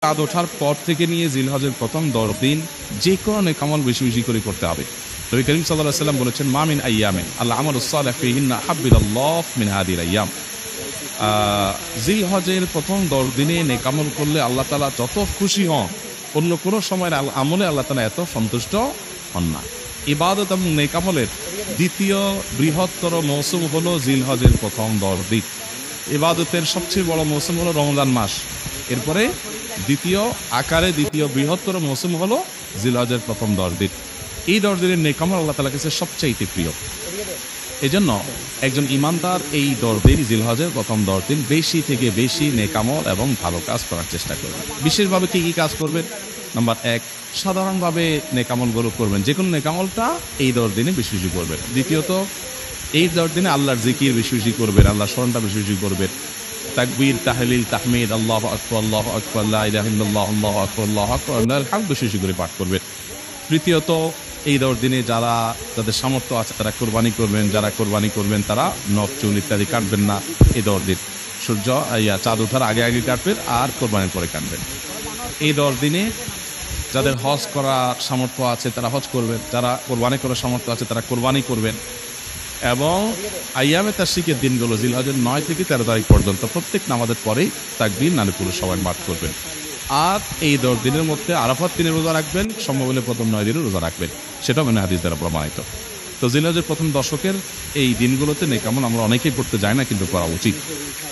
চাঁদ ওঠার পর থেকে নিয়ে জিলহজের প্রথম 10 দিন যে কোনো নেকামল বেশি বেশি করে করতে হবে। নবী করিম সাল্লাল্লাহু আলাইহি ওয়াসাল্লাম বলেছেন, মা মিন আইয়ামিন আল্লাহ আমালুস সালিহ ফীহিন্না হাব্বিলাল্লাহ মিন হাদিল আইয়াম। জিলহজের প্রথম 10 দিনে নেকামল করলে আল্লাহ তাআলা যত খুশি হন, অন্য কোনো সময়ের আমলে আল্লাহ তাআলা এত সন্তুষ্ট হন না। ইবাদত এবং নেকামলের দ্বিতীয় বৃহত্তর মৌসুম হলো জিলহজের প্রথম 10 দিন। ইবাদতের সবচেয়ে বড় মৌসুম হলো রমজান মাস, এরপরে দ্বিতীয় বৃহত্তর মৌসুম হলো জিলহজের প্রথম 10 দিন। এই 10 দিনের নেকামল আল্লাহ তাআলার কাছে সবচাইতে প্রিয়। এজন্য একজন ইমানদার এই 10 দিন, জিলহজের প্রথম 10 দিন বেশি থেকে বেশি নেকামল এবং ভালো কাজ করার চেষ্টা করবেন। বিশেষভাবে কি কি কাজ করবেন? নাম্বার 1, সাধারণভাবে নেকামলগুলো করবেন, যে কোনো নেকামলটা এই 10 দিনে বেশি বেশি করবেন। দ্বিতীয়ত, এই 10 দিনে আল্লাহর জিকির বেশি বেশি করবেন, আল্লাহর স্মরণটা বেশি বেশি করবেন। তাকবীর, তাহলিল, তাহমিদ, আল্লাহু আকবার, আল্লাহু আকবার, লা ইলাহা ইল্লাল্লাহ, আল্লাহু আকবার, আল্লাহু আকবার, আল্লাহুল হামদ বেশি বেশি করে পাঠ করবেন। তৃতীয়ত, এই 10 দিনে যাদের সামর্থ্য আছে তারা কোরবানি করবেন, যারা কোরবানি করবেন তারা নখ চুল ইত্যাদি কাটবেন না এই 10 দিন। চাঁদ ওঠার আগে আগে কাটবেন আর কোরবানির পরে কাটবেন। এই 10 দিনে যাদের হজ করার সামর্থ্য আছে তারা হজ করবেন, যারা কোরবানি করার সামর্থ্য আছে তারা কোরবানি করবেন। এবং আইয়ামে তাশরিকের দিনগুলো জিলহজের 9 থেকে 13 তারিখ পর্যন্ত প্রত্যেক নামাজের পরেই তাকবীর নালে পুরো সবাই মাঠ করবেন। আর এই 10 দিনের মধ্যে আরাফাত দিনে রোজা রাখবেন, সম্ভব হলে প্রথম 9 দিনে রোজা রাখবেন, সেটাও মানে হাদিস দ্বারা প্রমাণিত। তো জিলহজের প্রথম দশকের এই দিনগুলোতে নেকামল আমরা অনেকেই করতে যাই না, কিন্তু করা উচিত।